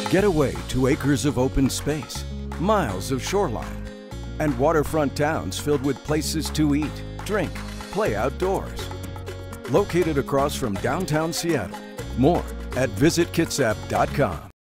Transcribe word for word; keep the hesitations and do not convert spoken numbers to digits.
Get away to acres of open space, miles of shoreline, and waterfront towns filled with places to eat, drink, play outdoors. Located across from downtown Seattle. More at visit kitsap dot com.